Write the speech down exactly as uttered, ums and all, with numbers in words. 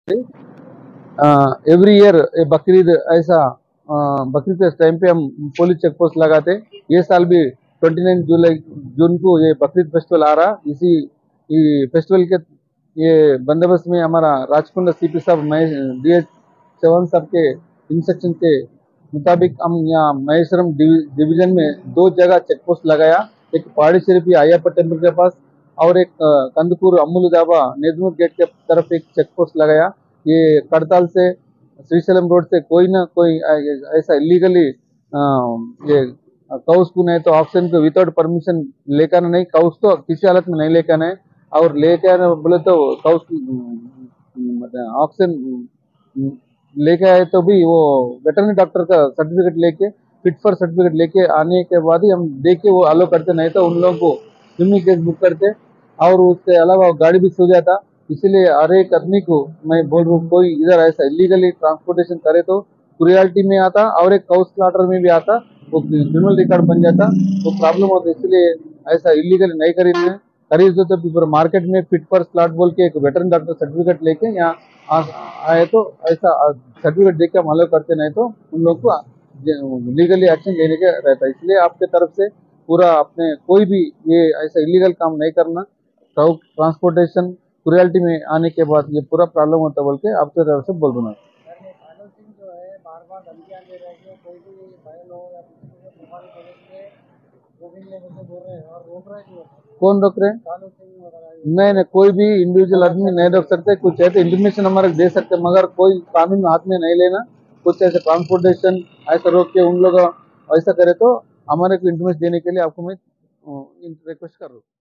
Every year Bakrid ऐसा बकरीद के time पे हम पुलिस चेक पोस्ट लगाते। ये साल भी उनतीस जुलाई जून को ये बकरीद फेस्टिवल आ रहा। इसी फेस्टिवल के ये बंदोबस्त में हमारा राजकुंड सीपी साहब डी एच चौहान साहब के इंस्ट्रक्शन के मुताबिक हम यहाँ महेश्वरम डिवीजन में दो जगह चेक पोस्ट लगाया। एक पहाड़ी शरीफ अय्यप्पा टेम्पल के पास और एक कंदकूर अमूल दाबा नेजमूर गेट के तरफ एक चेक पोस्ट लगाया। ये करताल से श्रीशैलम रोड से कोई ना कोई ऐसा इलीगली ये काउस को नहीं तो ऑक्सीजन को विदाउट परमिशन लेकर नहीं, काउस तो किसी हालत में नहीं लेकर है। और लेकर बोले तो काउस ऑक्सीजन लेके आए तो भी वो वेटरनरी डॉक्टर का सर्टिफिकेट लेके फिट फॉर सर्टिफिकेट लेके आने के बाद ही हम देख के वो अलो करते, नहीं तो उन लोगों को क्रिमिनल केस बुक करते और उसके अलावा गाड़ी भी सो जाता। इसलिए हर एक आदमी को मैं बोल रहा हूँ, कोई इधर ऐसा इलीगली ट्रांसपोर्टेशन करे तो क्रुएल्टी में आता और एक काउ स्लॉटर में भी आता, वो क्रिमिनल रिकॉर्ड बन जाता, वो प्रॉब्लम होता। इसलिए ऐसा इलीगली नहीं खरीदना है। खरीद दो तो मार्केट में फिट फॉर स्लॉट बोल के एक वेटरनरी डॉक्टर सर्टिफिकेट लेके यहाँ आए तो ऐसा सर्टिफिकेट देख के हम अलाउ करते, नहीं तो उन लोग को लीगली एक्शन लेने का रहता है। इसलिए आपके तरफ से पूरा अपने कोई भी ये ऐसा इलीगल काम नहीं करना। ट्रांसपोर्टेशन क्रुएल्टी में आने के बाद ये पूरा प्रॉब्लम होता बोल के आपके तरफ से बोल रहा हूँ। कौन रोक रहे हैं? नहीं नहीं, कोई भी इंडिविजुअल आदमी नहीं रोक सकते। कुछ है तो इंफॉर्मेशन हमारे दे सकते, मगर कोई कानून हाथ में नहीं लेना। कुछ ऐसे ट्रांसपोर्टेशन ऐसा रोक के उन लोग ऐसा करे तो हमारे को इंफॉर्मेशन देने के लिए आपको मैं रिक्वेस्ट कर रहा हूँ।